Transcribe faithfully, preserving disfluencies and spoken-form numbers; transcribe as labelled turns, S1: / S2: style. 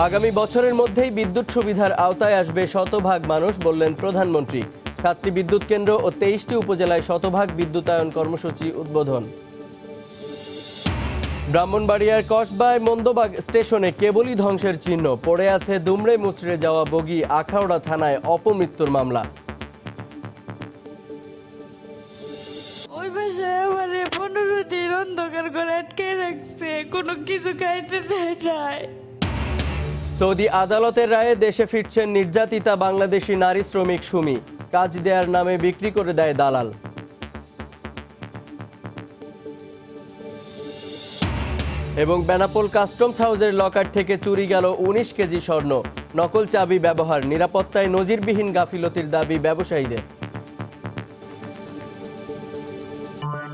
S1: আগামী বছরের মধ্যেই বিদ্যুৎ সুবিধার আওতায় আসবে শতভাগ মানুষ, বললেন প্রধানমন্ত্রী। সাতটি বিদ্যুৎ কেন্দ্র ও তেইশটি উপজেলায় শতভাগ বিদ্যুতায়ন কর্মসূচি উদ্বোধন। ব্রাহ্মণবাড়িয়ার কসবায় মন্দবাগ স্টেশনে কেবলই ধ্বংসের চিহ্ন, পড়ে আছে দুমড়ে মুচড়ে যাওয়া বগি। আখাউড়া থানায় অপমৃত্যুর মামলা।
S2: ওই বাসায় আমার পনেরো দিন অন্ধকার করে আটকে রাখছে, কোনো কিছু খাইতে দেয় নাই।
S1: সৌদি আদালতের রায়ে দেশে ফিরছেন নির্যাতিতা বাংলাদেশি নারী শ্রমিক সুমি। কাজ দেওয়ার নামে বিক্রি করে দেয় দালাল। এবং বেনাপোল কাস্টমস হাউসের লকার থেকে চুরি গেল উনিশ কেজি স্বর্ণ। নকল চাবি ব্যবহার, নিরাপত্তায় নজিরবিহীন গাফিলতির দাবি ব্যবসায়ীদের।